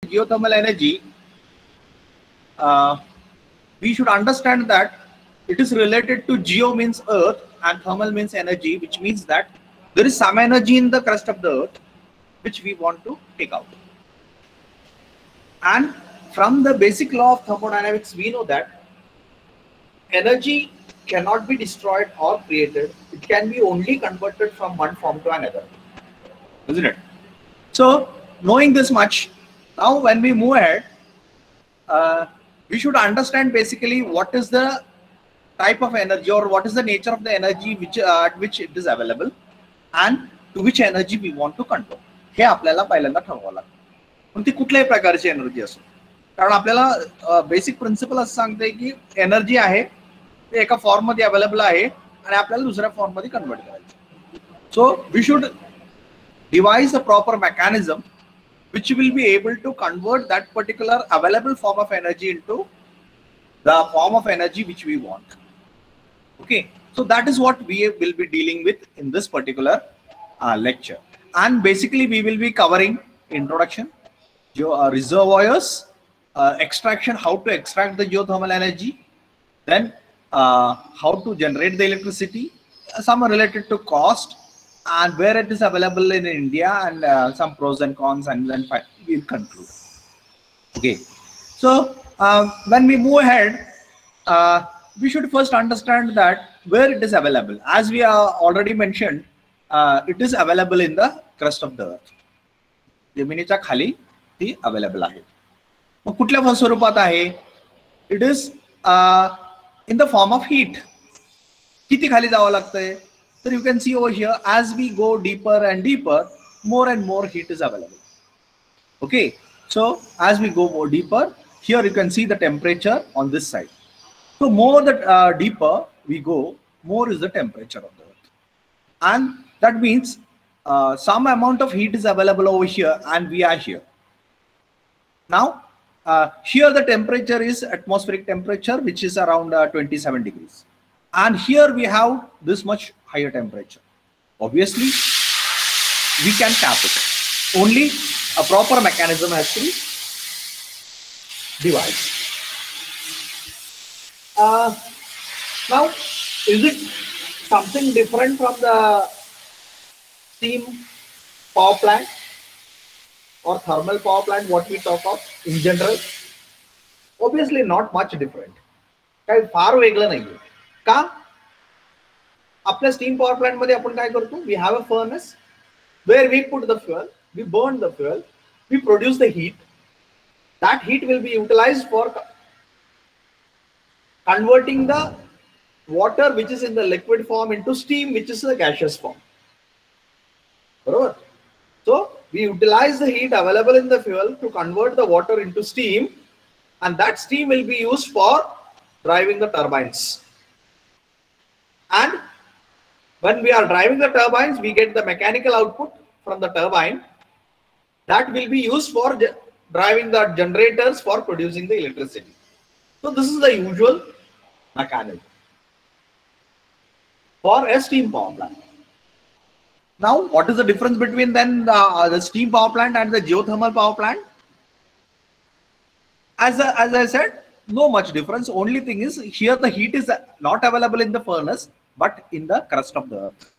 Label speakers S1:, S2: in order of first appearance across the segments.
S1: geothermal energy, we should understand that it is related to geo means earth and thermal means energy, which means that there is some energy in the crust of the earth which we want to take out. And from the basic law of thermodynamics, we know that energy cannot be destroyed or created. It can be only converted from one form to another, isn't it? So knowing this much, now when we move ahead, we should understand basically what is the type of energy or what is the nature of the energy which at which it is available and to which energy we want to convert. हे आपल्याला पहिल्यांदा ठरवावं लागतं. पण ती कुठल्याही प्रकारची energy असो, कारण आपल्याला बेसिक प्रिन्सिपल असं सांगते की एनर्जी आहे ते एका फॉर्म मध्ये अवेलेबल आहे आणि आपल्याला दुसऱ्या फॉर्म मध्ये कन्वर्ट करायचं. So we should devise a proper mechanism which will be able to convert that particular available form of energy into the form of energy which we want. Okay, so that is what we will be dealing with in this particular lecture. And basically we will be covering introduction, reservoirs, extraction, how to extract the geothermal energy, then how to generate the electricity, some are related to cost and where it is available in India, and some pros and cons, and then we'll conclude. Okay, so when we move ahead, we should first understand that where it is available. As we have already mentioned, it is available in the crust of the earth. जमिनीच्या खाली ती available आहे. मग कुठल्या स्वरूपात आहे? It is in the form of heat. किती खाली जावं लागतंय? So you can see over here, as we go deeper and deeper, more and more heat is available. Okay, so as we go more deeper, here you can see the temperature on this side. So more the deeper we go, more is the temperature of the earth, and that means some amount of heat is available over here, and we are here. Now here the temperature is atmospheric temperature, which is around 27 degrees. And here we have this much higher temperature. Obviously, we can tap it. Only a proper mechanism has to be devised. Now, is it something different from the steam power plant or thermal power plant, what we talk of in general? Obviously, not much different. काही फार वेगळं नाहीये. का? आपल्या steam power plant मध्ये आपण काय करतो? We have a furnace where we put the fuel, we burn the fuel, we produce the heat. That heat will be utilized for converting the water which is in the liquid form into steam which is the gaseous form. Right? So we utilize the heat available in the fuel to convert the water into steam, and that steam will be used for driving the turbines. And when we are driving the turbines, we get the mechanical output from the turbine that will be used for driving the generators for producing the electricity. So this is the usual mechanism for a steam power plant. Now, what is the difference between then the steam power plant and the geothermal power plant? As I said, no much difference. Only thing is here the heat is not available in the furnace, but in the crust of the earth.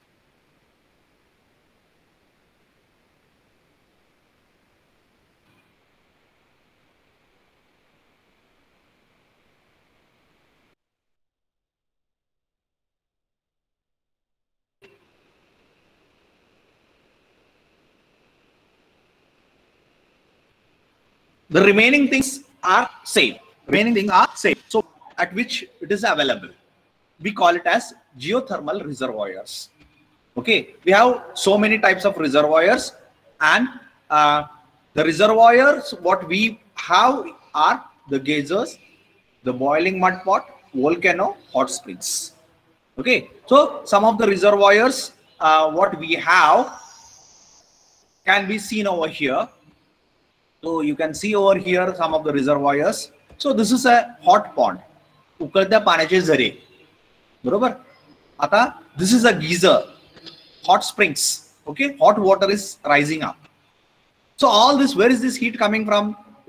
S1: The remaining things are same. So at which it is available, we call it as geothermal reservoirs. Okay, we have so many types of reservoirs, and the reservoirs what we have are the geysers, the boiling mud pot, volcano, hot springs. Okay, so some of the reservoirs what we have can be seen over here. So you can see over here some of the reservoirs. So this is a hot pond. उकळत्या पाण्याचे झरे. बरोबर? आता this is a geyser, hot springs. Okay, hot water is rising up. So all this, where is this heat coming from?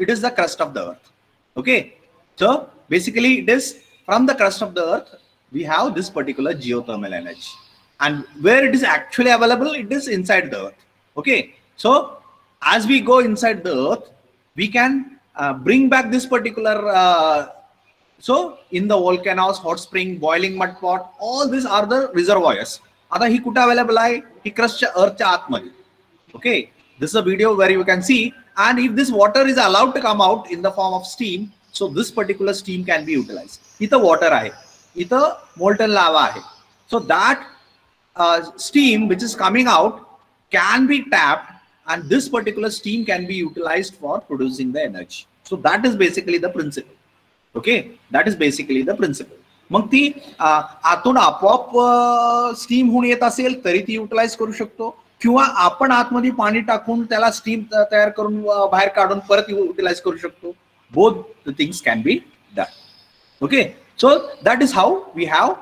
S1: it is the crust of the earth. Okay, so basically it is from the crust of the earth we have this particular geothermal energy, and where it is actually available, it is inside the earth. Okay, so as we go inside the earth, we can bring back this particular so in the volcanoes, hot spring, boiling mud pot, all these are the reservoirs. आता ही कुठे available आहे? ही क्रस्टच्या अर्थच्या आतमध्ये. Okay, this is a video where you can see, and if this water is allowed to come out in the form of steam, so this particular steam can be utilized. इथं water आहे, इथं molten lava आहे. So that steam which is coming out can be tapped, and this particular steam can be utilized for producing the energy. So that is basically the principle. Okay, that is basically the principle. मग ती आतून आपोआप steam होऊन येत असेल तरी ती utilise करू शकतो, किंवा आपण आतमध्ये पाणी टाकून त्याला स्टीम तयार करून बाहेर काढून परत युटिलाइज करू शकतो. Both the things can be done. Okay, so that is how we have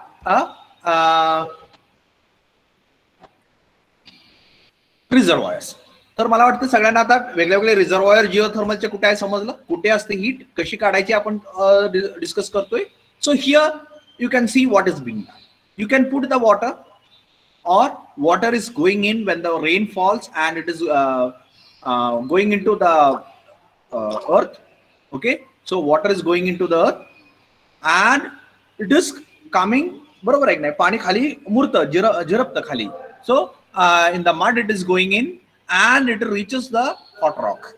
S1: reservoirs. तर मला वाटतं सगळ्यांना आता वेगवेगळे रिझर्वॉयर जिओथर्मलचे कुठे आहे समजलं, कुठे असते हीट, कशी काढायची आपण डिस्कस करतोय. So here you can see what is being done. You can put the water, or water is going in when the rain falls and it is going into the earth. Okay, so water is going into the earth and it is coming, बरोबर आहे नाही, पाणी खाली मुरतं, झिरपतं खाली. So in the mud it is going in and it reaches the hot rock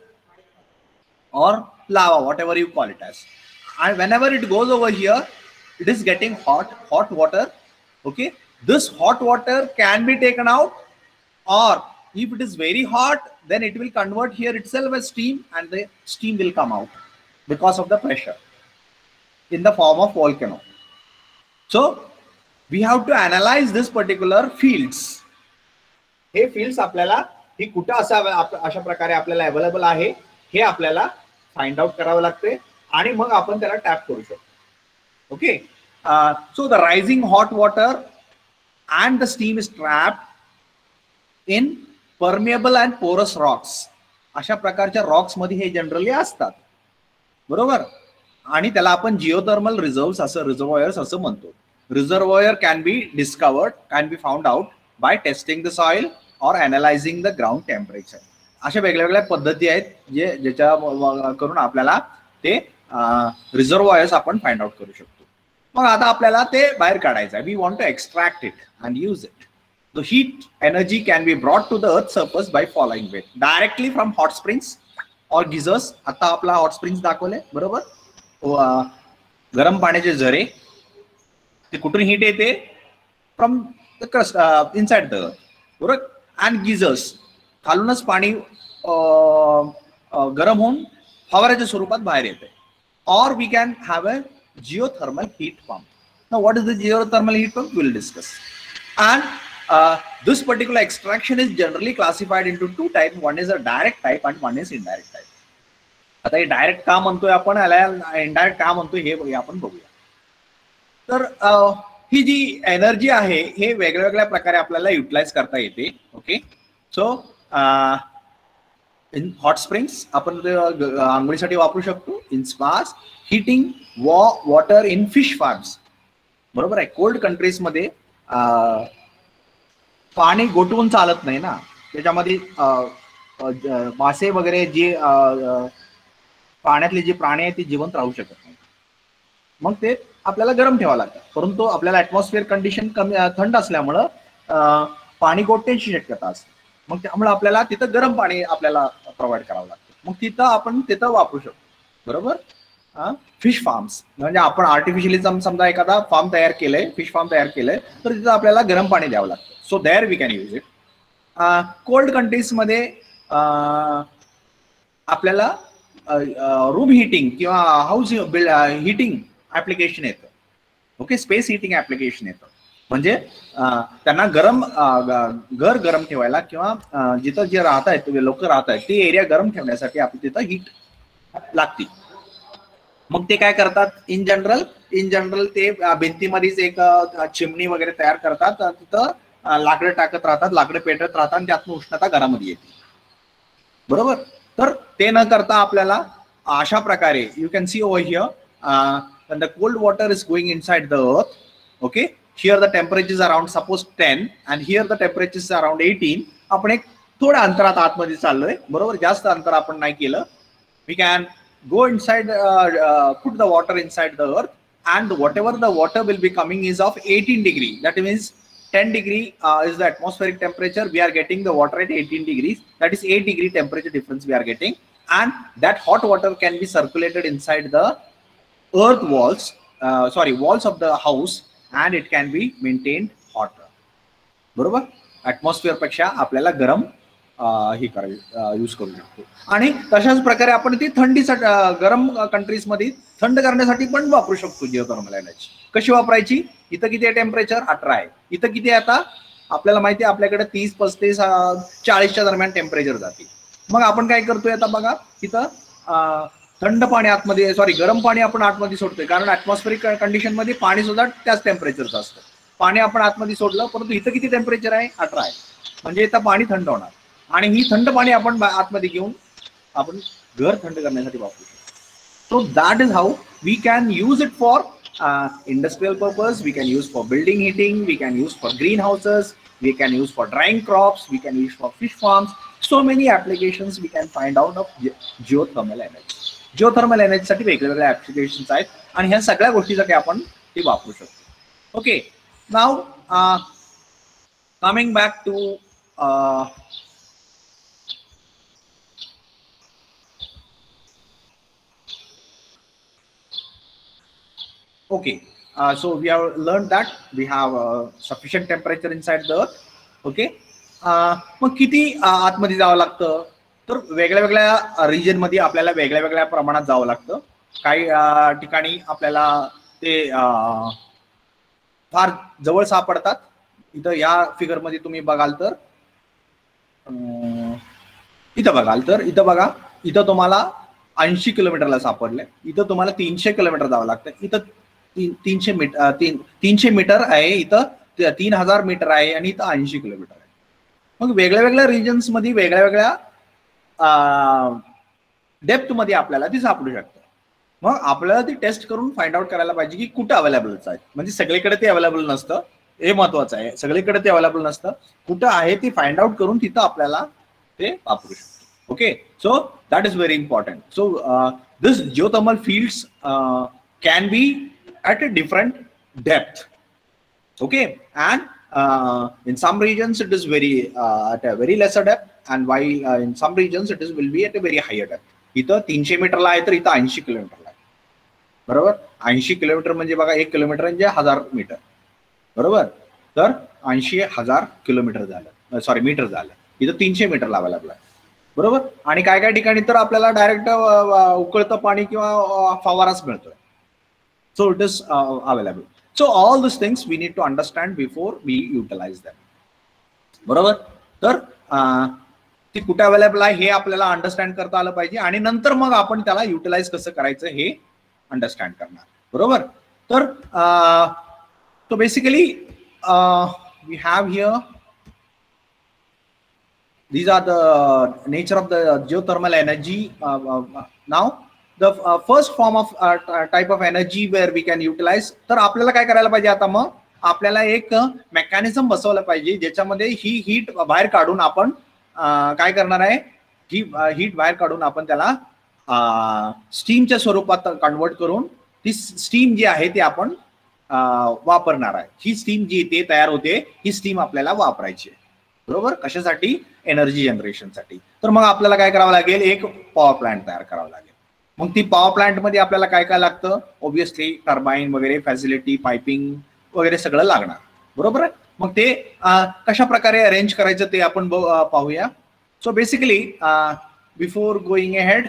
S1: or lava, whatever you call it as, and whenever it goes over here, it is getting hot water. Okay, this hot water can be taken out, or if it is very hot, then it will convert here itself as steam, and the steam will come out because of the pressure in the form of volcano. So we have to analyze this particular fields. Hey fields आपल्याला ही कुठे अशा प्रकारे आपल्याला available आहे हे आपल्याला find out करावं लागते, आणि मग आपण त्याला टॅप करू शकतो. Okay, so the rising hot water and the steam is trapped in permeable and porous rocks. अशा प्रकारच्या रॉक्स मध्ये हे जनरली असतात, बरोबर. आणि त्याला आपण जिओथर्मल रिझर्व्स असं, रिझर्वॉयर्स असं म्हणतो. Reservoir can be discovered, can be found out by testing the soil और अनालायझिंग द ग्राउंड टेम्परेचर. अशा वेगवेगळ्या पद्धती आहेत ज्याच्या करून आपल्याला ते रिझर्वॉयर्स आपण फाइंड आउट करू शकतो. मग आता आपल्याला ते बाहेर काढायचं आहे. We want to extract it and use it. The heat energy can be brought to the earth surface by following way directly from hot springs और गिझर्स. आता आपला हॉट स्प्रिंग्स दाखवले, बरोबर. गरम पाण्याचे झरे, ते कुठून हीट येते? From the crust inside the earth, बरोबर. अँड गिझर्स, खालूनच पाणी गरम होऊन फवाऱ्याच्या स्वरूपात बाहेर येते. और we can have a geothermal heat pump. Now what is the geothermal heat pump? We'll discuss. And this particular extraction is generally classified into two types. One is a direct type and one is indirect type. आता हे direct का म्हणतोय आपण, indirect का म्हणतोय हे आपण बघूया. तर ही जी एनर्जी आहे हे वेगवेगळ्या प्रकारे आपल्याला युटिलाइज करता येते. Okay, so in hot springs आपण आंघोळीसाठी वापरू शकतो. In spas, heating water in fish farms, बरोबर आहे. कोल्ड कंट्रीज मध्ये पाणी गोठवून चालत नाही ना, त्याच्यामध्ये मासे वगैरे जे पाण्यातले जे प्राणी आहेत ते जिवंत राहू शकत नाही. मग ते आपल्याला गरम ठेवावं लागतं, परंतु आपल्याला ऍटमॉस्फिअर कंडिशन कमी थंड असल्यामुळं पाणी गोठण्याची शक्यता असते. मग त्यामुळे आपल्याला तिथं गरम पाणी आपल्याला प्रोव्हाइड करावं लागतं. मग तिथं आपण वापरू शकतो, बरोबर. फिश फार्म्स म्हणजे आपण आर्टिफिशियली समजा एखादा फार्म तयार केलंय, फिश फार्म तयार केलंय, तर तिथं आपल्याला गरम पाणी द्यावं लागतं. So there we can use it. Cold countries मध्ये आपल्याला रूम हिटिंग किंवा हाऊस हिटिंग ऍप्लिकेशन येतं. ओके, स्पेस हिटिंग ऍप्लिकेशन येतं. म्हणजे त्यांना घर गरम ठेवायला किंवा जिथं जे राहत आहेत लोक राहत आहेत ते एरिया गरम ठेवण्यासाठी आपण तिथं हीट लागते. मग ते काय करतात, इन जनरल ते भिंतीमध्येच एक चिमणी वगैरे तयार करतात, तिथं लाकडं टाकत राहतात, लाकडं पेटत राहतात आणि त्यातून उष्णता घरामध्ये येते, बरोबर. तर ते न करता आपल्याला अशा प्रकारे you can see over here when the cold water is going inside the earth, okay, here the temperature is around suppose 10 and here the temperature is around 18. आपण एक थोड्या अंतरात आतमध्ये चाललोय, बरोबर, जास्त अंतर आपण नाही केलं. We can go inside, put the water inside the earth, and whatever the water will be coming is of 18 degree. That means 10 degree is the atmospheric temperature. We are getting the water at 18 degrees. That is 8 degree temperature difference we are getting, and that hot water can be circulated inside the earth walls, walls of the house, and it can be maintained hotter. बरोबर, atmosphere पेक्षा आपल्याला गरम ही use करू शकतो. आणि तशाच प्रकारे आपण ती थंडीसाठी, गरम कंट्रीज मध्ये थंड करण्यासाठी पण वापरू शकतो जिओथर्मल एनर्जी. कशी वापरायची? इथं किती आहे टेम्परेचर? 18 आहे. इथं किती आहे आता? आपल्याला माहिती आहे आपल्याकडे 30, 35, 40च्या दरम्यान टेम्परेचर जाते. मग आपण काय करतोय आता बघा, इथं थंड पाणी आतमध्ये, गरम पाणी आपण आतमध्ये सोडतोय, कारण ॲटमॉस्फेरिक कंडिशन मध्ये पाणी सुद्धा त्याच टेम्परेचरचं असतं. पाणी आपण आतमध्ये सोडलं, परंतु इथं किती टेम्परेचर आहे? 18 आहे. म्हणजे इथं पाणी थंड होणार, आणि ही थंड पाणी आपण आतमध्ये घेऊन आपण घर थंड करण्यासाठी वापरू शकतो. So that is how we can use it for industrial purpose, we can use for building heating, we can use for green houses, we can use for drying crops, we can use for fish farms. So many applications we can find out of geothermal energy. Geothermal energy साठी वेगवेगळे applications आहेत, आणि ह्या सगळ्या गोष्टीसाठी आपण ते वापरू शकतो. Okay, now coming back to okay, so we have learned that we have sufficient temperature inside the earth. Okay, मग किती आतमध्ये जावं लागतं? तर वेगळ्या वेगळ्या रिजन मध्ये आपल्याला वेगळ्या वेगळ्या प्रमाणात जावं लागतं. काही ठिकाणी आपल्याला ते फार जवळ सापडतात. इथं या फिगर मध्ये तुम्ही बघाल तर इथं बघा, इथं तुम्हाला 80 किलोमीटरला सापडले. इथं तुम्हाला 300 किलोमीटर जावं लागतं. इथं 300 मीटर आहे, इथं 3000 मीटर आहे, आणि इथं 80 किलोमीटर आहे. मग वेगळ्या वेगळ्या रिजन्स मध्ये वेगळ्या वेगळ्या डेप्थ मध्ये आपल्याला ती सापडू शकतं. मग आपल्याला ती टेस्ट करून फाइंड आउट करायला पाहिजे की कुठं अवेलेबल आहे. म्हणजे सगळीकडे ते अवेलेबल नसतं, हे महत्वाचं आहे. सगळीकडे ते अवेलेबल नसतं, कुठं आहे ते फाइंड आउट करून तिथं आपल्याला ते वापरू शकतो. Okay, so that is very important. So this geothermal fields can be at a different depth. Okay, and in some regions it is very at a very lesser depth, and while in some regions it will be at a very higher depth. इथं 300 मीटरला आहे तर इथं 80 किलोमीटरला आहे. बरोबर, 80 kilometre म्हणजे बघा 1 kilometre म्हणजे 1000 metre. बरोबर, तर 80,000 किलोमीटर झालं, मीटर झालं. इथं 300 मीटरला अवेलेबल आहे. बरोबर, आणि काय काय ठिकाणी तर आपल्याला डायरेक्ट उकळतं पाणी किंवा फवाराच मिळतोय. So it is available. So all these things we need to understand before we utilize them. बरोबर, तर ती कुठे अवेलेबल आहे हे आपल्याला अंडरस्टँड करता आलं पाहिजे, आणि नंतर मग आपण त्याला युटिलाइज कसं करायचं हे अंडरस्टँड करणार. बरोबर, तर so basically we have here, these are the nature of the geothermal energy. Now the first form of type of energy where we can utilize, तर आपल्याला काय करायला पाहिजे? आता मग आपल्याला एक मेकॅनिझम बसवलं पाहिजे ज्याच्यामध्ये ही हीट बाहेर काढून आपण काय करणार आहे, ही हीट बाहेर काढून आपण त्याला स्टीमच्या स्वरूपात कन्वर्ट करून ती स्टीम जी आहे ती आपण वापरणार आहे. ही स्टीम जी ते तयार होते, ही स्टीम आपल्याला वापरायची आहे. बरोबर, कशासाठी? एनर्जी जनरेशनसाठी. तर मग आपल्याला काय करावं लागेल? एक पॉवर प्लांट तयार करावं लागेल. मग ती पॉवर प्लांट मध्ये आपल्याला काय काय लागतं? ऑब्विसली टर्बाईन वगैरे, फॅसिलिटी, पाइपिंग वगैरे सगळं लागणार. बरोबर आहे. मग ते कशा प्रकारे अरेंज करायचं ते आपण पाहूया. So basically before going ahead,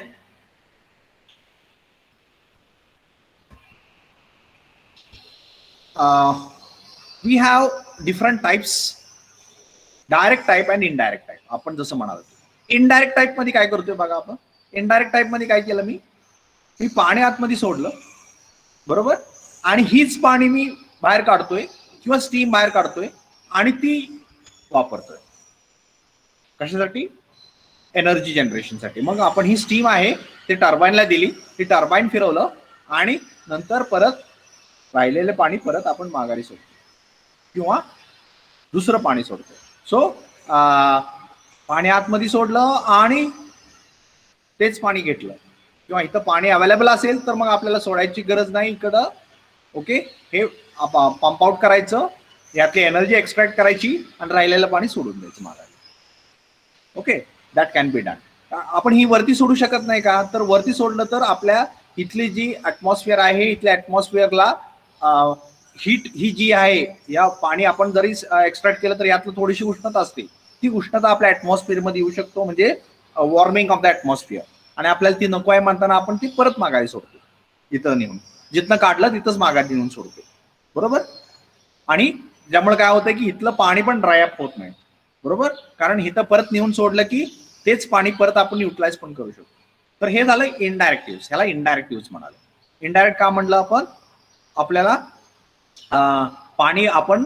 S1: we have different types, direct type and indirect type. आपण जसं म्हणाल इनडायरेक्ट टाइप मध्ये काय करतोय बघा आपण. इनडायरेक्ट टाइप मध्ये काय केलं, मी पाणी आतमध्ये सोडलं. बरोबर, आणि हीच पाणी मी बाहेर काढतोय किंवा स्टीम बाहेर काढतोय आणि ती वापरतोय. कशासाठी? एनर्जी जनरेशनसाठी. मग आपण ही स्टीम आहे ते टर्बाईनला दिली, ती टर्बाईन फिरवलं आणि नंतर परत राहिलेले पाणी परत आपण माघारी सोडतो किंवा दुसरं पाणी सोडतो. सो पाणी आतमध्ये सोडलं आणि तेच पाणी घेतलं, किंवा इथं पाणी अवेलेबल असेल तर मग आपल्याला सोडायची गरज नाही इकडं. ओके, हे पंप आउट करायचं, यातली एनर्जी एक्सट्रॅक्ट करायची आणि राहिलेलं पाणी सोडून द्यायचं माघारी. Okay, that can be done. आपण ही वरती सोडू शकत नाही का? तर वरती सोडलं तर आपल्या इथली जी ॲटमॉस्फिअर आहे, इथल्या ॲटमॉस्फिअरला हीट ही जी आहे, या पाणी आपण जरी एक्स्ट्रॅक्ट केलं तर यातलं थोडीशी उष्णता असते, ती उष्णता आपल्या ॲटमॉस्फिअरमध्ये येऊ शकतो, म्हणजे वॉर्मिंग ऑफ द ॲटमॉस्फिअर. आणि आपल्याला ती नको आहे म्हणताना आपण ती परत माघारी सोडतो, इथं नेऊन जिथनं काढलं तिथंच माघारी नेऊन सोडतो. बरोबर. आणि ज्यामुळे काय होतं की इथलं पाणी पण ड्रायअप होत नाही. बरोबर, कारण इथं परत नेऊन सोडलं की तेच पाणी परत आपण युटिलाइज पण करू शकतो. तर हे झालं इनडायरेक्ट यूज. ह्याला इनडायरेक्ट यूज म्हणाले. इनडायरेक्ट का म्हणलं आपण? आपल्याला पाणी आपण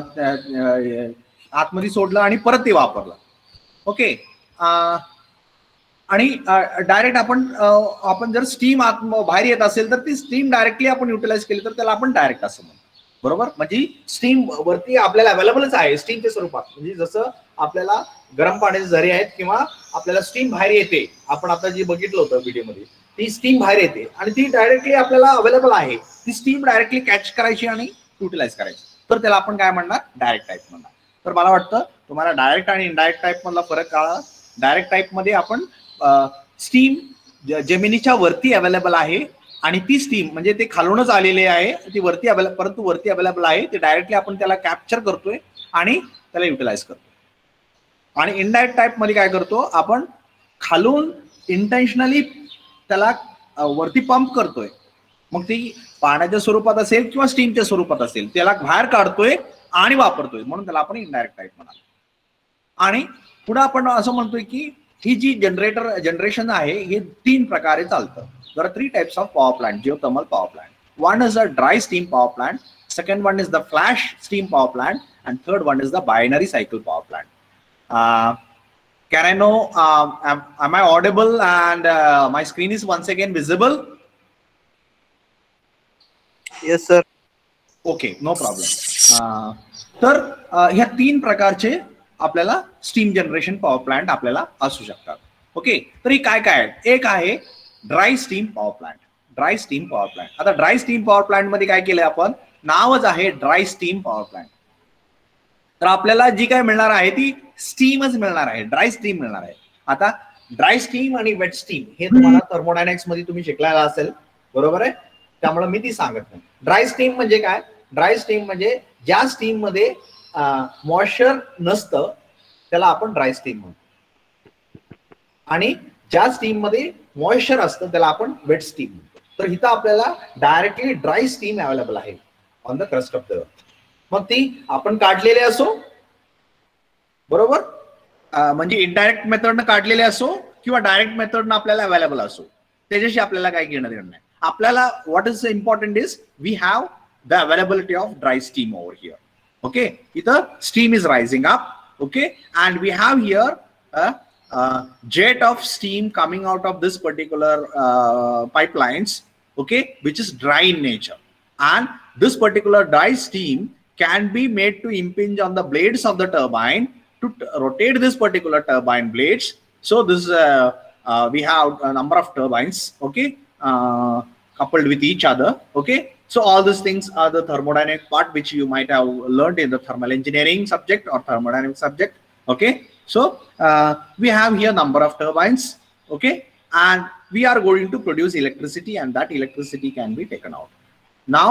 S1: आतमध्ये सोडलं आणि परत ते वापरलं. ओके, आणि डायरेक्ट आपण जर स्टीम बाहेर येत असेल तर ती स्टीम डायरेक्टली आपण युटिलाइज केली तर त्याला आपण डायरेक्ट असं म्हणतो. बरोबर, म्हणजे स्टीम वरती आपल्याला अवेलेबलच आहे स्टीमच्या स्वरूपात. म्हणजे जसं आपल्याला गरम पाण्याचे झरे आहेत किंवा आपल्याला स्टीम बाहेर येते, आपण आता जे बघितलं होतं व्हिडिओमध्ये, ती स्टीम बाहेर येते आणि ती डायरेक्टली आपल्याला अवेलेबल आहे. ती स्टीम डायरेक्टली कॅच करायची आणि युटिलाइज करायची, तर त्याला आपण काय म्हणणार? डायरेक्ट टाईप म्हणणार. तर मला वाटतं तुम्हाला डायरेक्ट आणि इनडायरेक्ट टाईप मधला फरक कळला. डायरेक्ट टाईप मध्ये आपण स्टीम जमिनीच्या वरती अवेलेबल आहे आणि ती स्टीम म्हणजे ते खालूनच आलेले आहे, ती वरती परंतु वरती अवेलेबल आहे, ते डायरेक्टली आपण त्याला कॅप्चर करतोय आणि त्याला युटिलाइज करतोय. आणि इनडायरेक्ट टाईप मध्ये काय करतो आपण? खालून इंटेन्शनली त्याला वरती पंप करतोय, मग ती पाण्याच्या स्वरूपात असेल किंवा स्टीमच्या स्वरूपात असेल, त्याला बाहेर काढतोय आणि वापरतोय, म्हणून त्याला आपण इनडायरेक्ट टाईप म्हणालो. आणि पुढे आपण असं म्हणतोय की ही जी जनरेशन आहे हे 3 प्रकारे चालतं. There are 3 types of power plant, geothermal power plant. One is a dry steam power plant, second one is the flash steam power plant, and third one is the binary cycle power plant. Can I know, am I audible and my screen is once again visible?
S2: Yes sir.
S1: Okay, no problem. तर ह्या 3 प्रकारचे आपल्याला steam generation power plant आपल्याला असू शकतात. Okay, तरी काय काय? एक आहे dry steam power plant. Dry steam power plant. आता ड्राय स्टीम पॉवर प्लांट मध्ये काय केलंय आपण? नावच आहे ड्राय स्टीम पॉवर प्लांट. तर आपल्याला जी काय मिळणार आहे ती स्टीमच मिळणार आहे, ड्राय स्टीम मिळणार आहे. आता ड्राय स्टीम आणि वेट स्टीम हे तुम्हाला थर्मोडायनॅमिक्स मध्ये तुम्ही शिकलेला असेल, बरोबर आहे, त्यामुळे मी ती सांगत नाही. ड्राय स्टीम म्हणजे काय? ड्राय स्टीम म्हणजे ज्या स्टीम मध्ये मॉइश्चर नसतं त्याला आपण ड्राय स्टीम म्हणतो, आणि ज्या स्टीम मध्ये मॉइश्चर असतं त्याला आपण वेट स्टीम म्हणतो. तर इथं आपल्याला डायरेक्टली ड्राय स्टीम अवेलेबल आहे on the crust of the earth. मग ती आपण काढलेली असो, बरोबर, म्हणजे इनडायरेक्ट मेथडनं काढलेले असो किंवा डायरेक्ट मेथडनं आपल्याला अवेलेबल असो, त्याच्याशी आपल्याला काही घेणं देणं नाही. आपल्याला what is important is we have the availability of dry steam over here. Okay, either steam is rising up, okay, and we have here a jet of steam coming out of this particular pipelines, okay, which is dry in nature, and this particular dry steam can be made to impinge on the blades of the turbine to rotate this particular turbine blades. So this we have a number of turbines, okay, coupled with each other, okay. So all these things are the thermodynamic part which you might have learned in the thermal engineering subject or thermodynamic subject. Okay, so we have here number of turbines, okay, and we are going to produce electricity, and that electricity can be taken out. Now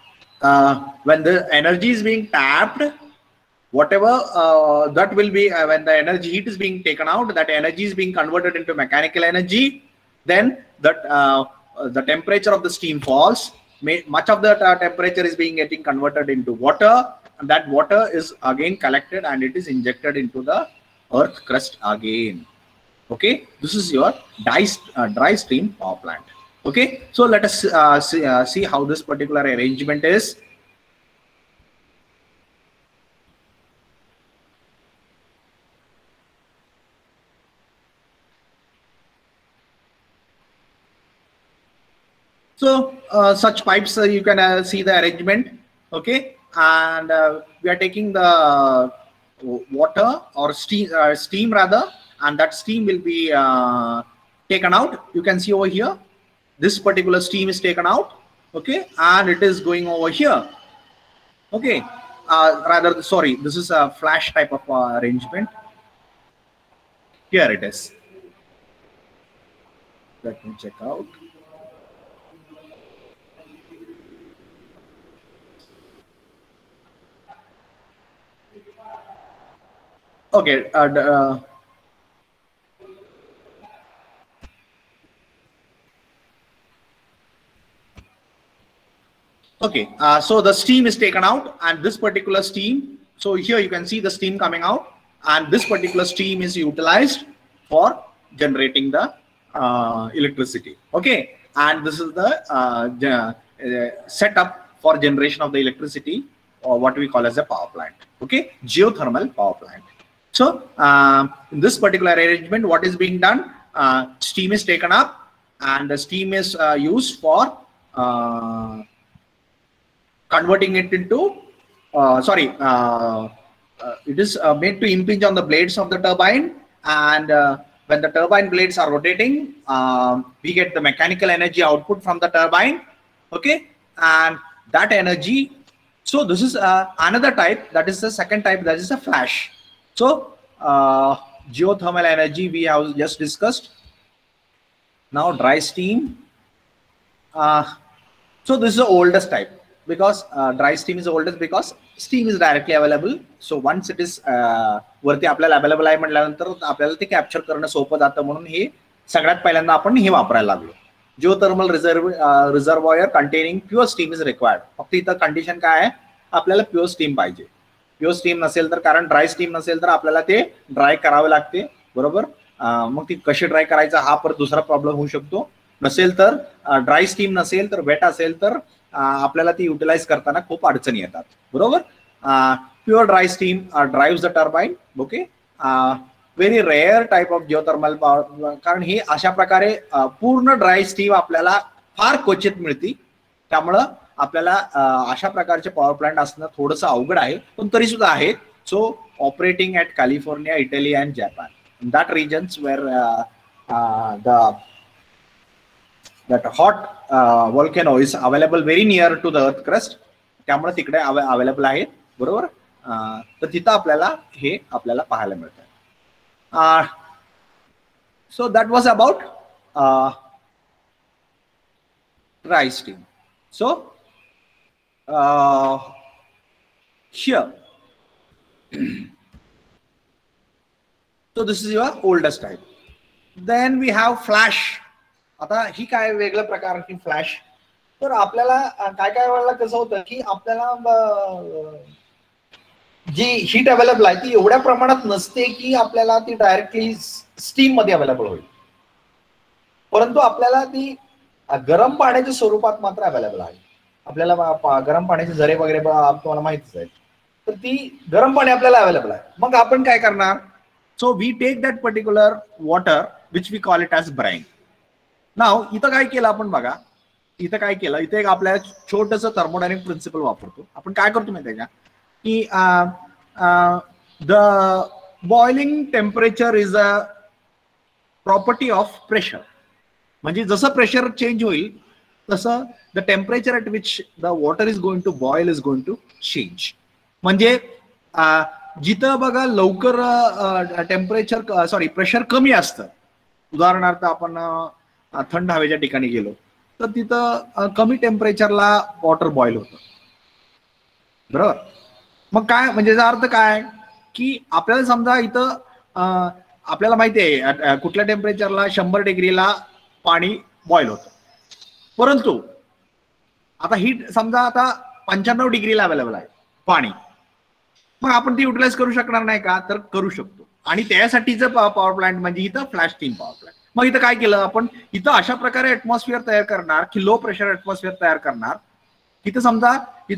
S1: when the energy is being tapped, whatever that will be when the energy heat is being taken out, that energy is being converted into mechanical energy. Then that the temperature of the steam falls. Much of the temperature is being getting converted into water, and that water is again collected and it is injected into the earth crust again. Okay, this is your dry steam power plant. Okay, so let us see how this particular arrangement is. So such pipes you can see the arrangement, okay, and we are taking the water or steam rather, and that steam will be taken out. You can see over here, this particular steam is taken out, okay, and it is going over here, okay. Rather, sorry, this is a flash type of arrangement. Here it is. Let me check out. Okay. Okay. So the steam is taken out, and this particular steam. So here you can see the steam coming out, and this particular steam is utilized for generating the electricity. Okay. And this is the setup for generation of the electricity, or what we call as a power plant. Okay. Geothermal power plant. So in this particular arrangement, what is being done? Steam is taken up, and the steam is used for converting it into it is made to impinge on the blades of the turbine, and when the turbine blades are rotating, we get the mechanical energy output from the turbine, okay, and that energy. So this is another type, that is the second type, that is a flash. So geothermal energy we have just discussed. Now dry steam. So this is the oldest type, because dry steam is the oldest because steam is directly available. So once it is वरती आपल्याला available आहे म्हटल्यानंतर आपल्याला ते capture करणं सोपं जातं, म्हणून हे सगळ्यात पहिल्यांदा आपण हे वापरायला लागलो. Geothermal reservoir containing pure steam is required. फक्त इथं कंडिशन काय आहे, आपल्याला प्युअर स्टीम पाहिजे. प्युअर स्टीम नसेल तर, कारण ड्राय स्टीम नसेल तर आपल्याला ते ड्राय करावे लागते, बरोबर. मग ती कशी ड्राय करायचा हा परत दुसरा प्रॉब्लेम होऊ शकतो. नसेल तर ड्राय स्टीम नसेल तर, वेट असेल तर आपल्याला ती युटिलाइज करताना खूप अडचणी येतात, बरोबर. Pure dry steam drives the turbine, okay. Very rare type of geothermal power, कारण ही अशा प्रकारे पूर्ण ड्राय स्टीम आपल्याला फार क्वचित मिळते. त्यामुळं आपल्याला अशा प्रकारचे पॉवर प्लांट असणं थोडंसं अवघड आहे, पण तरी सुद्धा आहे. So operating at California, Italy and Japan, that regions where that hot volcano is available very near to the earth crust, त्यामुळे तिकडे अवेलेबल आहेत, बरोबर. तर तिथं आपल्याला हे आपल्याला पाहायला मिळतं. So that was about dry steam. So here, so this is your oldest type. Then we have flash. आता ही काय वेगळ्या प्रकारची फ्लॅश. तर आपल्याला काय काय वेळेला कसं होतं की आपल्याला जी हीट अवेलेबल आहे ती एवढ्या प्रमाणात नसते की आपल्याला ती डायरेक्टली स्टीम मध्ये अवेलेबल होईल, परंतु आपल्याला ती गरम पाण्याच्या स्वरूपात मात्र अवेलेबल आहे. आपल्याला गरम पाण्याचे झरे वगैरे तुम्हाला माहितीच आहे, तर ती गरम पाणी आपल्याला अवेलेबल आहे. मग आपण काय करणार? So we take that particular water which we call it as brine. नाव इथं काय केलं आपण बघा, इथं काय केलं, इथे एक आपल्याला छोटंसं थर्मोडायनेमिक प्रिन्सिपल वापरतो. आपण काय करतो माहिती आहे का, की the boiling temperature is a property of pressure. म्हणजे जसं प्रेशर चेंज होईल तसं the temperature at which the water is going to boil is going to change. म्हणजे जिथं बघा लवकर टेम्परेचर प्रेशर कमी असतं, उदाहरणार्थ आपण थंड हवेच्या ठिकाणी गेलो तर तिथं कमी टेम्परेचरला वॉटर बॉईल होतं, बरोबर. मग काय म्हणजे याचा अर्थ काय की आपल्याला समजा इथं आपल्याला माहिती आहे कुठल्या टेम्परेचरला 100 डिग्रीला पाणी बॉईल होतं, परंतु आता हीट समजा आता 95 डिग्रीला अवेलेबल आहे पाणी. मग आपण ती युटिलाइज करू शकणार नाही का? तर करू शकतो. आणि त्यासाठीचं पॉवर प्लांट म्हणजे इथं फ्लॅश स्टीम पॉवर प्लांट. मग इथं काय केलं आपण, इथं अशा प्रकारे ऍटमॉस्फिअर तयार करणार की लो प्रेशर ऍटमॉस्फिअर तयार करणार. इथं समजा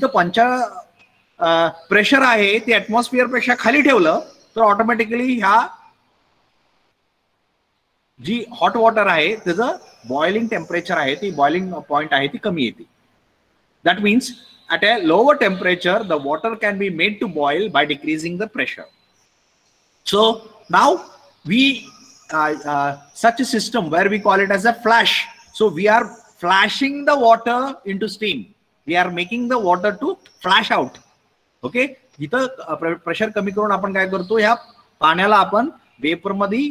S1: इथं प्रेशर आहे ते ऍटमॉस्फिअर पेक्षा खाली ठेवलं तर ऑटोमॅटिकली ह्या जी हॉट वॉटर आहे त्याचं बॉइलिंग टेम्परेचर आहे ती बॉइलिंग पॉइंट आहे ती कमी येते. That means at a lower temperature the water can be made to boil by decreasing the pressure. So now we such a system where we call it as a flash. So we are flashing the water into steam. We are making the water to flash out. Okay, इथं प्रेशर कमी करून आपण काय करतो, ह्या पाण्याला आपण वेपर मध्ये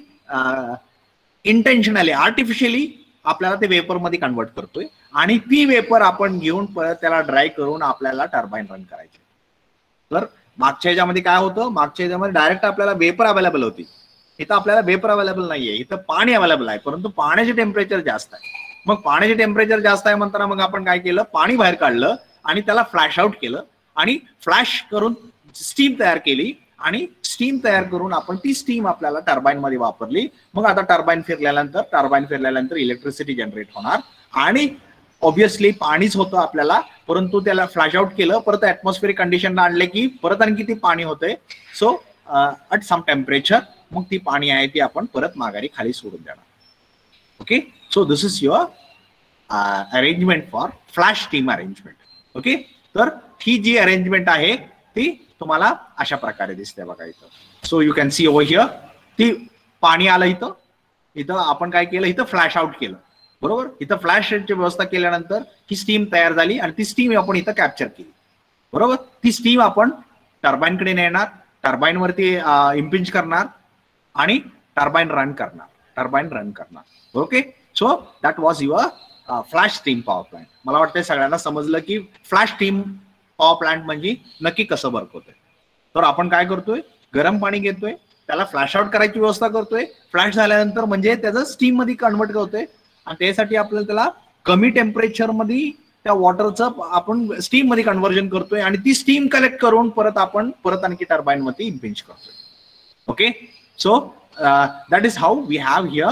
S1: इंटेन्शनली आर्टिफिशियली आपल्याला ते वेपर मध्ये कन्वर्ट करतोय आणि ती वेपर आपण घेऊन परत त्याला ड्राय करून आपल्याला टर्बाईन रन करायचे. तर मागच्या ह्याच्यामध्ये काय होतं, मागच्या ह्याच्यामध्ये डायरेक्ट आपल्याला वेपर अवेलेबल होती, इथं आपल्याला वेपर अवेलेबल नाहीये, इथं पाणी अवेलेबल आहे, परंतु पाण्याचे टेम्परेचर जास्त आहे. मग पाण्याचे टेम्परेचर जास्त आहे म्हणताना मग आपण काय केलं, पाणी बाहेर काढलं आणि त्याला फ्लॅश आउट केलं आणि फ्लॅश करून स्टीम तयार केली आणि स्टीम तयार करून आपण ती स्टीम आपल्याला टर्बाईन मध्ये वापरली. मग आता टर्बाईन फिरल्यानंतर इलेक्ट्रिसिटी जनरेट होणार आणि ऑब्विसली पाणीच होतं आपल्याला, परंतु त्याला फ्लॅश आउट केलं, परत ऍटमॉस्फिअरिक कंडिशन आणले की परत आणखी ती पाणी होते. सो ॲट सम टेम्परेचर मग ती पाणी आहे ती आपण परत माघारी खाली सोडून देणार. Okay, so this is your arrangement for flash steam arrangement. Okay, तर ही जी अरेंजमेंट आहे ती तुम्हाला अशा प्रकारे दिसते बघा इथं. So you can see over here, ती पाणी आलं इथं, इथं आपण काय केलं, इथं फ्लॅश आउट केलं, बरोबर. इथं फ्लॅशची व्यवस्था केल्यानंतर ही स्टीम तयार झाली आणि ती स्टीम आपण इथं कॅप्चर केली, बरोबर. ती स्टीम आपण टर्बाईनकडे नेणार, टर्बाईन वरती इम्पिंज करणार आणि टर्बाईन रन करणार. Okay, so that was your flash steam power plant. मला वाटतं सगळ्यांना समजलं की फ्लॅश स्टीम पॉवर प्लांट म्हणजे नक्की कसं वर्क होतंय. तर आपण काय करतोय, गरम पाणी घेतोय, त्याला फ्लॅश आउट करायची व्यवस्था करतोय, फ्लॅश झाल्यानंतर म्हणजे त्याचं स्टीम मध्ये कन्वर्ट करतोय आणि त्यासाठी आपल्याला त्याला कमी टेम्परेचर मध्ये त्या वॉटरचं आपण स्टीम मध्ये कन्व्हर्जन करतोय आणि ती स्टीम कलेक्ट करून परत आणखी टर्बाईन मध्ये इम्पिंज करतोय. Okay, so that is how we have here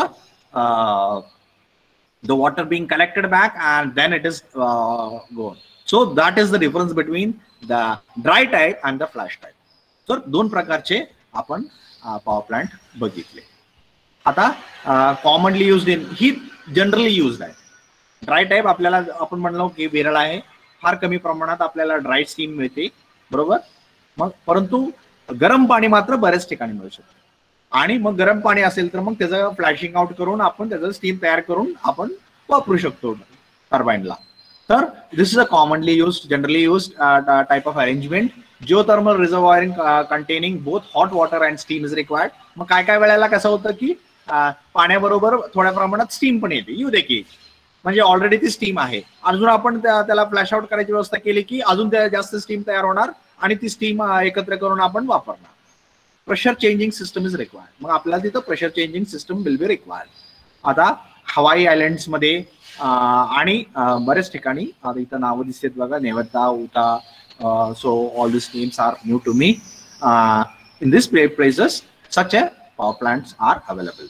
S1: the water being collected back and then it is gone. So that is the difference between the dry type and the flash type. So दोन प्रकारचे आपण power plant बघितले. आता commonly used in ही generally used आहे. Dry type आपल्याला आपण म्हणलो की विरळ आहे, फार कमी प्रमाणात आपल्याला ड्राय स्टीम मिळते, बरोबर. मग परंतु गरम पाणी मात्र बऱ्याच ठिकाणी मिळू शकते आणि मग गरम पाणी असेल तर मग त्याचं फ्लॅशिंग आउट करून आपण त्याचं स्टीम तयार करून आपण वापरू शकतो टर्बाईनला. तर this is a commonly used, generally used type of arrangement. Geothermal reservoiring containing both hot water and steam is required. मग काय काय वेळेला कसं होतं की पाण्याबरोबर थोड्या प्रमाणात स्टीम पण येते, येऊ दे की, म्हणजे ऑलरेडी ती स्टीम आहे, अजून आपण त्याला फ्लॅश आउट करायची व्यवस्था केली की अजून त्या जास्त स्टीम तयार होणार आणि ती स्टीम एकत्र करून आपण वापरणार. Pressure changing system is required. मग आपल्याला तिथं pressure changing system will be required. आता हवाई आयलँड्स मध्ये आणि बऱ्याच ठिकाणी आता इथं नावं दिसतात बघा, Nevada, Utah, so all this names are new to me. In this places such a power plants are available.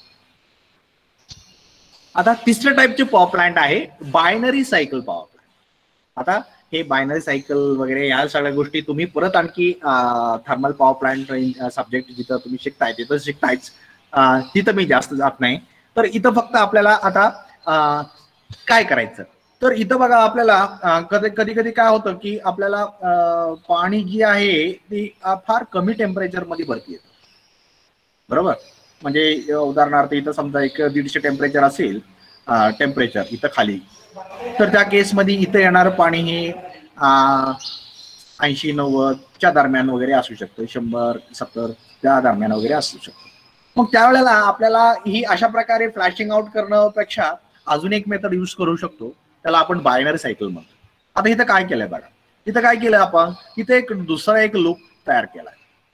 S1: आता तिसऱ्या टाईपचे पॉवर प्लांट आहे बायनरी सायकल पॉवर प्लांट. आता हे बायनरी सायकल वगैरे या सगळ्या गोष्टी तुम्ही परत आणखी थर्मल पॉवर प्लांट सब्जेक्ट जिथं तुम्ही शिकताय तिथं शिकतायच, तिथं मी जास्त जात नाही. तर इथं फक्त आपल्याला आता काय करायचं, तर इथं बघा आपल्याला कधी कधी काय होतं की आपल्याला पाणी जी आहे ती फार कमी टेम्परेचर मध्ये भरती येतं, बरोबर. म्हणजे उदाहरणार्थ इथं समजा 150 टेम्परेचर असेल टेम्परेचर इथं खाली, तर त्या केसमध्ये इथं येणारं पाणी हे 80-90च्या दरम्यान वगैरे असू शकतं, 100-70 त्या दरम्यान वगैरे असू शकतं. मग त्यावेळेला आपल्याला ही अशा प्रकारे फ्लॅशिंग आउट करण्यापेक्षा अजून एक मेथड यूज करू शकतो, त्याला आपण बायनरी सायकल म्हणतो. आता इथं काय केलंय बघा, इथं काय केलं आपण, इथं एक दुसरा एक लूप तयार केलाय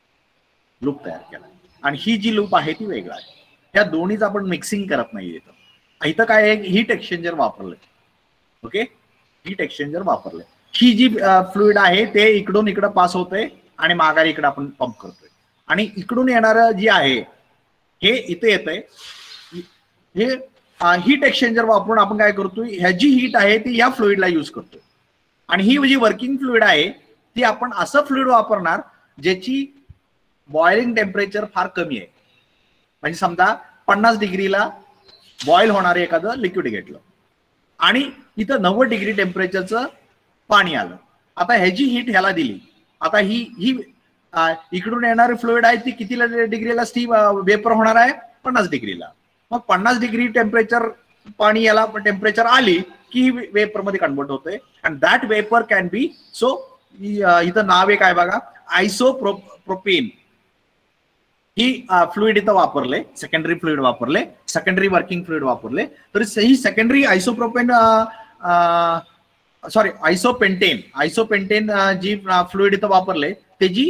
S1: आणि ही जी लूप आहे ती वेगळा आहे. या दोन्हीच आपण मिक्सिंग करत नाही. इथं काय एक हीट एक्सचेंजर वापरलंय. ओके, हीट एक्सचेंजर वापरलंय. ही जी फ्लुइड आहे ते इकडून इकडं पास होतंय आणि माघारी इकडं आपण पंप करतोय आणि इकडून येणारं जी आहे हे इथे येतंय. हे हीट एक्सचेंजर वापरून आपण काय करतोय, ह्याची हीट आहे ती या फ्लुइडला यूज करतोय आणि ही जी वर्किंग फ्लुइड आहे ती आपण असं फ्लुइड वापरणार ज्याची बॉइलिंग टेम्परेचर फार कमी आहे. म्हणजे समजा 50 डिग्रीला बॉईल होणारे एखादं लिक्विड घेतलं आणि इथं 90 डिग्री टेम्परेचरचं पाणी आलं. आता ह्याची हीट ह्याला दिली. आता ही इकडून येणारी फ्लुइड आहे ती किती डिग्रीला स्टीम वेपर होणार आहे? 50 डिग्रीला. मग 50 डिग्री टेम्परेचर पाणी याला टेम्परेचर आली की वेपर मध्ये कन्वर्ट होते. And that vapour can be, so इथं नाव एक आहे बघा, आयसोप्रोपेन. ही फ्लुइड इथं वापरले, सेकंडरी फ्लुइड वापरले, सेकंडरी वर्किंग फ्लुइड वापरले. तर ही सेकंडरी आयसोप्रोपेन, सॉरी आयसोपेंटेन जी फ्लुइड इथं वापरले त्याची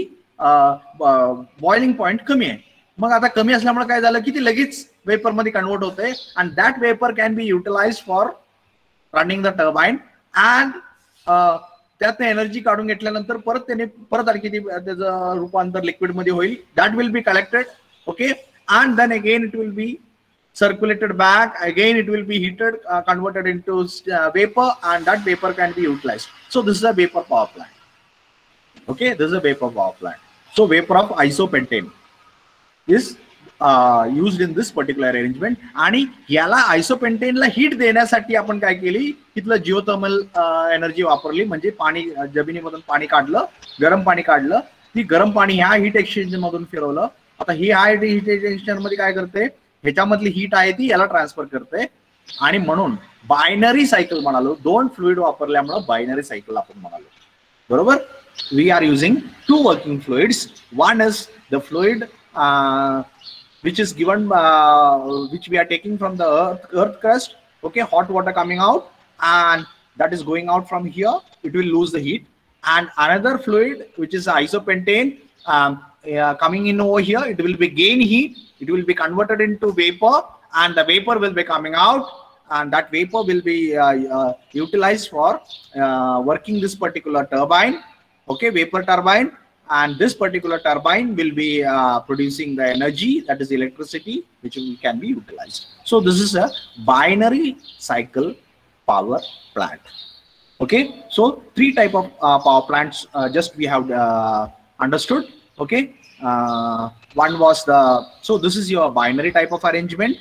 S1: बॉइलिंग पॉइंट कमी आहे. मग आता कमी असल्यामुळे काय झालं की ती लगेच वेपर मध्ये कन्वर्ट होते. And that vapour can be utilise for running the turbine. And त्यातनं एनर्जी काढून घेतल्यानंतर परत आणखी त्याचं रूपांतर लिक्विड मध्ये होईल. That will be collected. Okay. And then again it will be circulated back. Again it will be heated, converted into vapor, and that vapor can be utilized. So this is a vapor power plant. Okay, this is a vapor power plant. So vapor of isopentane is used in this particular arrangement. आणि याला आयसोपेंटेनला heat देण्यासाठी आपण काय केली, तिथलं geothermal energy वापरली. म्हणजे पाणी जमिनीमधून पाणी काढलं, गरम पाणी काढलं, ती गरम पाणी ह्या हीट एक्सचेंजर मधून फिरवलं. आता ही हीट एक्सचेंजर मध्ये काय करते, ह्याच्यामधली हीट आहे ती याला ट्रान्सफर करते. आणि म्हणून बायनरी सायकल म्हणालो. दोन फ्लुइड वापरल्यामुळे बायनरी सायकल आपण म्हणालो. बरोबर. We are using two working fluids. One is the fluid which is given which we are taking from the earth crust. Okay, hot water coming out and that is going out from here. It will lose the heat. And another fluid which is isopentane coming in over here, it will be gain heat. It will be converted into vapor, and the vapor will be coming out, and that vapor will be utilized for working this particular turbine. Okay, vapor turbine. And this particular turbine will be producing the energy, that is electricity, which can be utilized. So this is a binary cycle power plant. Okay, so three type of power plants just we have understood. Okay, one was the, so this is your binary type of arrangement.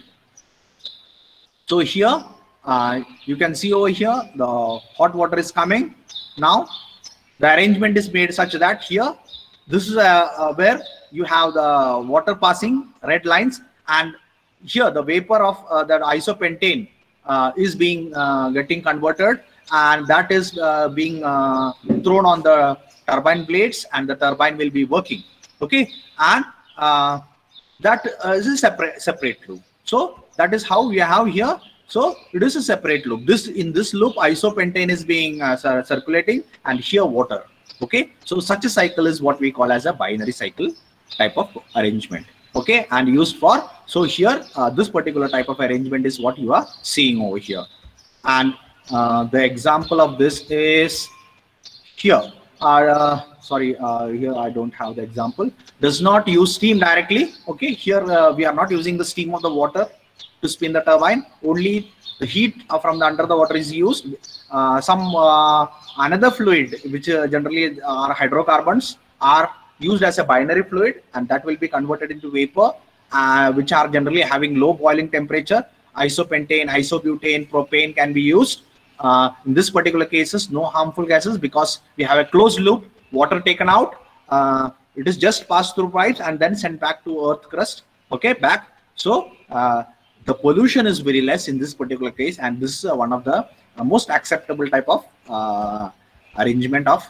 S1: So here you can see over here the hot water is coming. Now the arrangement is made such that here this is where you have the water passing red lines, and here the vapor of that isopentane is being getting converted, and that is being thrown on the turbine blades, and the turbine will be working. Okay, and that is a separate loop. So that is how we have here. So it is a separate loop. This, in this loop, isopentane is being circulating, and here water. Okay, so such a cycle is what we call as a binary cycle type of arrangement. Okay, and used for, so here this particular type of arrangement is what you are seeing over here. And the example of this is here. Sorry, here I don't have the example. Does not use steam directly. Okay, here we are not using the steam of the water to spin the turbine. Only the heat from the under the water is used. Some another fluid which generally are hydrocarbons are used as a binary fluid, and that will be converted into vapor, which are generally having low boiling temperature. Isopentane, isobutane, propane can be used. In this particular cases, no harmful gases, because we have a closed loop, water taken out, it is just passed through pipes and then sent back to earth crust. Okay, back. So the pollution is very less in this particular case, and this is one of the most acceptable type of arrangement of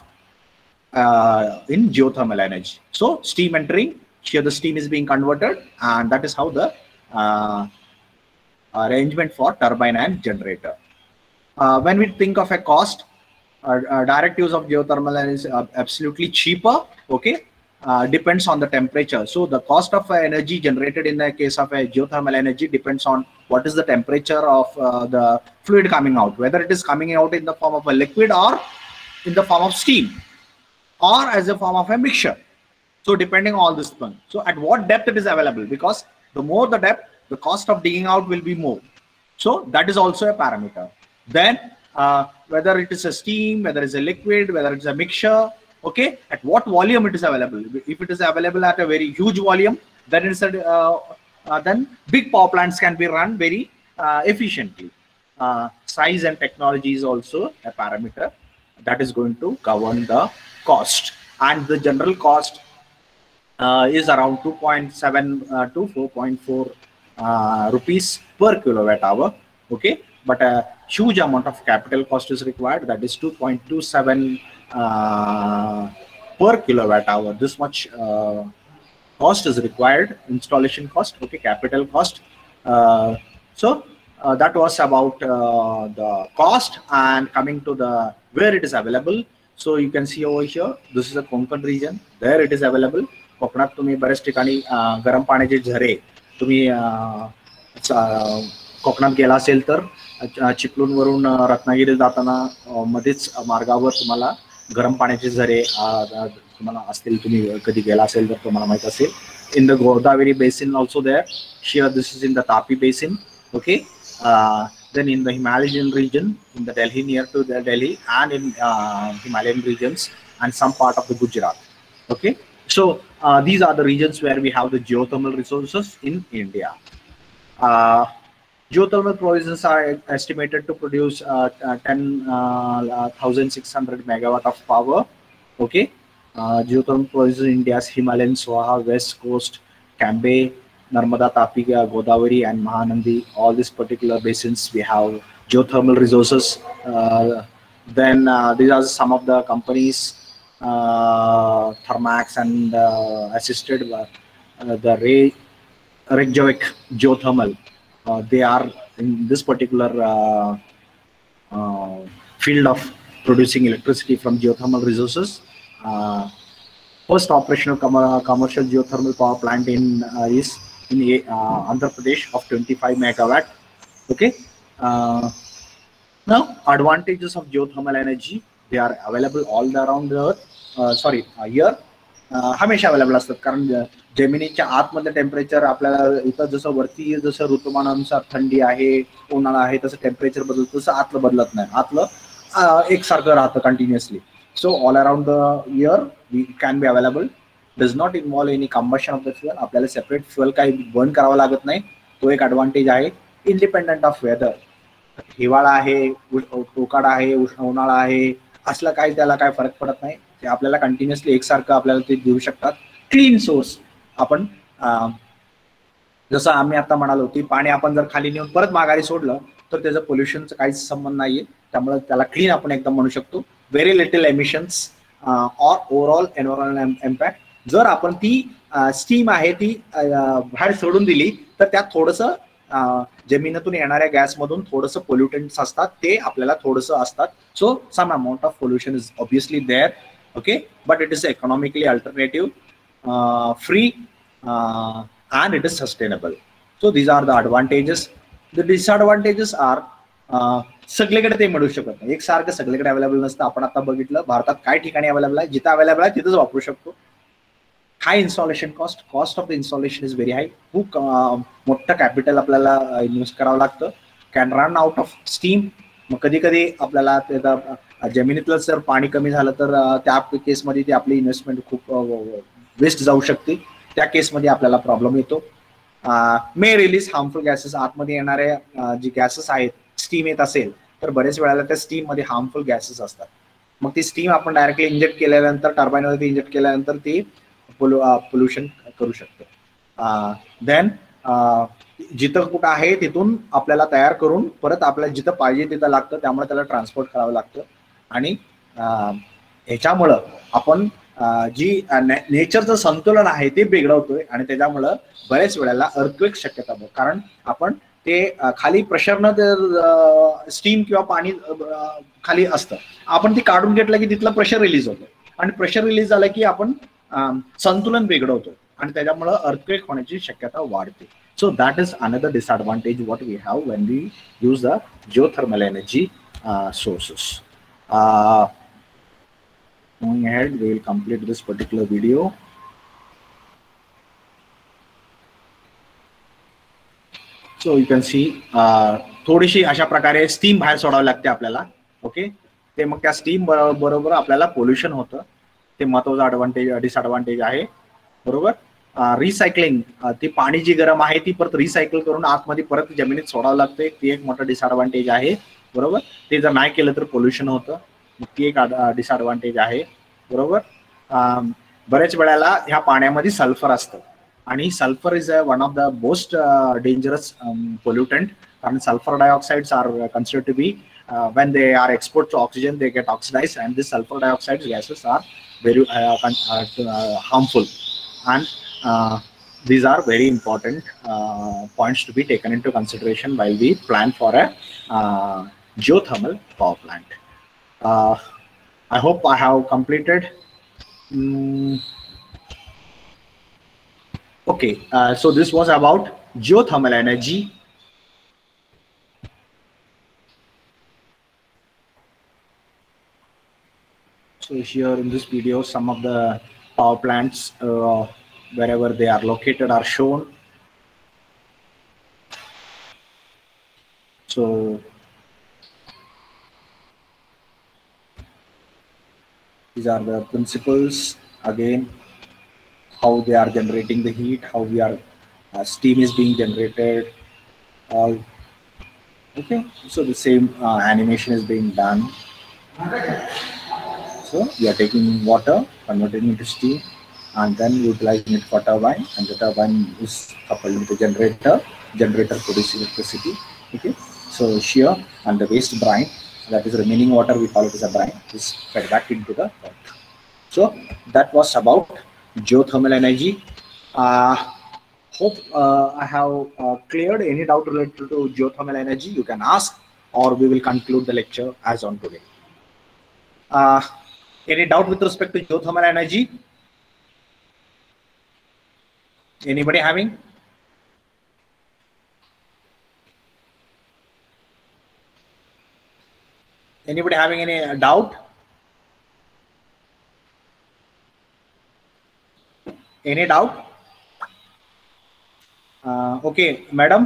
S1: in geothermal energy. So steam entering, here the steam is being converted, and that is how the arrangement for turbine and generator. When we think of a cost, direct use of geothermal is absolutely cheaper. Okay, depends on the temperature. So the cost of energy generated in the case of a geothermal energy depends on what is the temperature of the fluid coming out, whether it is coming out in the form of a liquid or in the form of steam or as a form of a mixture. So depending on all this thing. So at what depth it is available, because the more the depth, the cost of digging out will be more. So that is also a parameter. Then whether it is a steam, whether it's a liquid, whether it's a mixture, okay, at what volume it is available. If it is available at a very huge volume, then it's a then big power plants can be run very efficiently. Size and technology is also a parameter that is going to govern the cost, and the general cost is around 2.7 to 4.4 rupees per kilowatt hour. Okay, but a huge amount of capital cost is required, that is 2.27 per kilowatt hour. This much cost is required, installation cost, okay, capital cost. So that was about the cost, and coming to the where it is available. So you can see over here, this is a Konkan region, there it is available. कोकणात तुम्ही बरेच ठिकाणी गरम पाण्याचे झरे तुम्ही कोकणात गेला असेल तर चिपळूणवरून रत्नागिरी जाताना मध्येच मार्गावर तुम्हाला गरम पाण्याचे झरे तुम्हाला असतील, तुम्ही कधी गेला असेल तर तुम्हाला माहित असेल. In the Godavari basin also there, here this is in the Tapi basin. Okay, then in the Himalayan region, in the Delhi, near to the Delhi, and in Himalayan regions and some part of the Gujarat. Okay, so these are the regions where we have the geothermal resources in India. Geothermal provisions are estimated to produce 10,600 megawatt of power. Okay, geothermal provisions in India's Himalayan, Swaha, West Coast, Cambay, Narmada, Tapi, Godavari, and Mahanadi. All these particular basins we have geothermal resources. Then these are some of the companies, Thermax and assisted the Reykjavik Geothermal. They are in this particular field of producing electricity from geothermal resources. First operational commercial geothermal power plant is in Andhra Pradesh of 25 megawatt. Okay. Now advantages of geothermal energy, they are available all around the earth. Here हमेशा available असतात, कारण जमिनीच्या आतमधलं temperature आपल्याला इथं जसं वरती जसं ऋतुमानानुसार थंडी आहे, उन्हाळा आहे, तसं टेम्परेचर बदलतं, तसं आतलं बदलत नाही. आतलं एकसारखं राहतं continuously. So all around the year we can be available. Does not involve any combustion of the fuel. आपल्याला सेपरेट फ्युअल काही बर्न करावं लागत नाही. तो एक ॲडव्हान्टेज आहे. इंडिपेंडंट ऑफ वेदर, हिवाळा आहे, उकाडा आहे, उन्हाळा आहे, असलं काही त्याला काय फरक पडत नाही. ते आपल्याला कंटिन्युअसली एकसारखं आपल्याला ते देऊ शकतात. Clean source. आपण जसं आम्ही आता म्हणालो की पाणी आपण जर खाली नेऊन परत माघारी सोडलं तर त्याचं पोल्युशनचं काहीच संबंध नाहीये. त्यामुळे त्याला क्लीन आपण एकदम म्हणू शकतो. Very little emissions or overall environmental impact. जर आपण ती स्टीम आहे ती बाहेर सोडून दिली तर त्यात थोडंसं जमिनीतून येणाऱ्या गॅसमधून थोडंसं पोल्युटंट्स असतात, ते आपल्याला थोडंसं असतात. So some amount of pollution is obviously there. Okay, but it is economically alternative, free, and it is sustainable. So these are the advantages. The disadvantages are सगळीकडे ते मिळू शकत नाही, एकसारखं सगळीकडे अवेलेबल नसतं. आपण आता बघितलं भारतात काही ठिकाणी अवेलेबल आहे, जिथं अवेलेबल आहे तिथंच वापरू शकतो. High installation cost. Cost of the installation is very high. खूप मोठं कॅपिटल आपल्याला इन्व्हेस्ट करावं लागतं. Can run out of steam. मग कधी कधी आपल्याला त्याचा जमिनीतलं जर पाणी कमी झालं तर त्या केसमध्ये ती आपली इन्व्हेस्टमेंट खूप वेस्ट जाऊ शकते. त्या केसमध्ये आपल्याला प्रॉब्लेम येतो. May release harmful gases. आतमध्ये येणारे जी गॅसेस आहेत, स्टीम येत असेल तर बरेच वेळेला त्या स्टीम मध्ये हार्मफुल गॅसेस असतात. मग ती स्टीम आपण डायरेक्टली इंजेक्ट केल्यानंतर, टर्बाईनवरती इंजेक्ट केल्यानंतर ती पोल्युशन करू शकते. देन जिथं कुठं आहे तिथून आपल्याला तयार करून परत आपल्याला जिथं पाहिजे तिथं लागतं, त्यामुळे त्याला ट्रान्सपोर्ट करावं लागतं. आणि ह्याच्यामुळं आपण जी नेचरचं संतुलन आहे ते बिघडवतोय, आणि त्याच्यामुळं बऱ्याच वेळेला अर्थक्वेक शक्यता. कारण आपण ते खाली प्रेशरनं स्टीम किंवा पाणी खाली असतं, आपण ती काढून घेतलं की तिथलं प्रेशर रिलीज होतं, आणि प्रेशर रिलीज झालं की आपण संतुलन बिघडवतो, आणि त्याच्यामुळं अर्थक्वेक होण्याची शक्यता वाढते. So that is another disadvantage what we have when we use the geothermal energy sources. Going ahead, we will complete this particular video. So you can see थोडीशी अशा प्रकारे स्टीम बाहेर सोडावी लागते आपल्याला. ओके, ते मग त्या स्टीम बरोबर आपल्याला पोल्युशन होतं. ते महत्त्वाचं डिसएडव्हान्टेज आहे. बरोबर. रिसायकलिंग, ती पाणी जी गरम आहे ती परत रिसायकल करून आतमध्ये परत जमिनीत सोडावं लागते. ती एक मोठं डिसएडव्हान्टेज आहे. बरोबर, ते जर नाही केलं तर पोल्युशन होतं. ती एक डिसएडव्हान्टेज आहे. बरोबर. बऱ्याच वेळेला ह्या पाण्यामध्ये सल्फर असतं आणि sulphur is one of the most dangerous pollutant. कारण sulphur dioxides are considered to be when they are exposed to oxygen they get oxidized, and the sulfur dioxide gases are very harmful, and these are very important points to be taken into consideration while we plan for a geothermal power plant. I hope I have completed. Okay, so this was about geothermal energy. So here in this video, some of the power plants wherever they are located are shown. So these are the principles again, how they are generating the heat, how we are steam is being generated, all. Okay, so the same animation is being done. So we are taking water, converting it to steam, and then utilizing it for turbine, and the turbine is coupled with the generator. Generator produces electricity. Okay, so shear and the waste brine, that is remaining water, we call it as a brine, is fed back into the earth. So that was about geothermal energy. Hope I have cleared any doubt related to geothermal energy. You can ask, or we will conclude the lecture as on today. Any doubt with respect to geothermal energy? Anybody having? Anybody having any doubt? Any doubt? Okay, madam.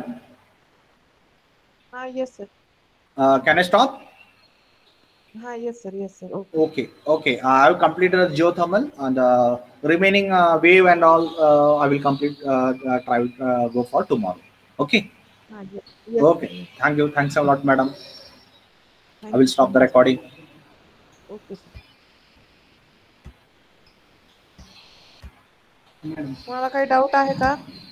S2: Yes, sir.
S1: Can I stop?
S2: Yes, sir. Yes, sir. Okay.
S1: Okay. Okay. I have completed geothermal, and remaining wave and all I will complete. Try go for tomorrow. Okay.
S2: Yes, yes,
S1: Okay.
S2: sir. Yes.
S1: Thank you. Thanks a lot, madam. I
S2: Thank
S1: will
S2: you so
S1: stop the
S2: much.
S1: recording.
S2: Okay, sir. तुम्हाला काही doubt आहे का?